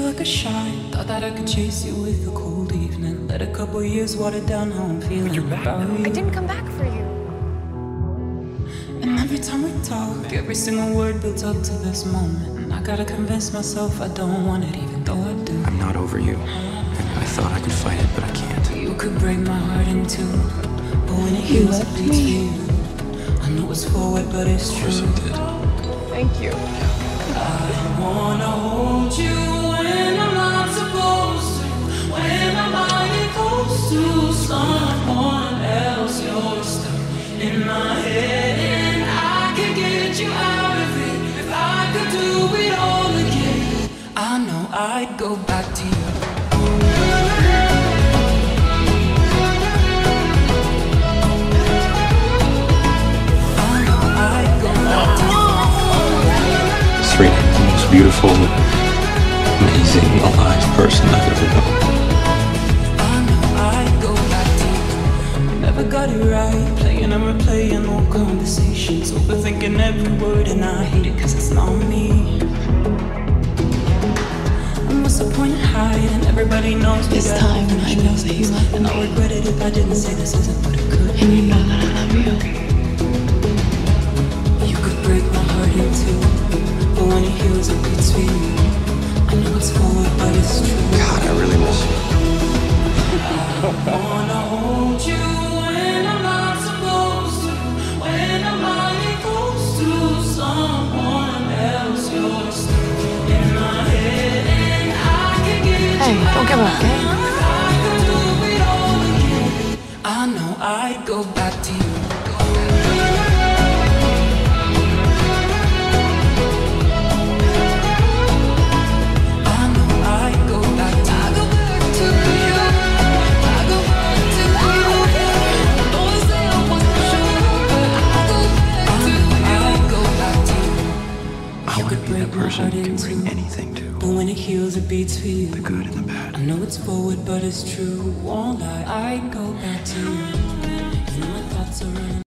like a shot. Thought that I could chase you with a cold evening. Let a couple years water down how I'm feeling. But you're back now. You. I didn't come back for you. And every time we talk, every single word builds up to this moment. And I gotta convince myself I don't want it, even though I do. I'm not over you. I thought I could fight it, but I can't. You could break my heart in two, but when it heals, it bleeds for you. I know it's forward, but it's true. Of course I did. Thank you. I wanna hold you when I'm not supposed to. When my body goes to someone else, you're stuck in my head, and I could get you out of it if I could do it all again. I know I'd go back to you. Serena, the most beautiful, amazing, alive person I've ever known. I know I'd go back to you. Never got it right, playing and replaying old conversations, overthinking every word, and I hate it 'cause it's not me. And what's the point of hiding? Everybody knows we This got time I know that you love and I'll me, regret it if I didn't say this isn't what it could and you be. know that I love you. You could break my heart in two, but when it heals it beats for you. I know it's forward, but it's true. God, I really miss you. I wanna hold you when I'm not supposed to. When my body goes to someone else, you're stuck in my head, and I can get Hey, you don't give up, okay? if I could do it all again. I know I'd go back to you. I want to be that person you can bring anything to. But when it heals, it beats for you. The good and the bad. I know it's forward, but it's true. Won't lie, I'd go back to you. And my thoughts are running.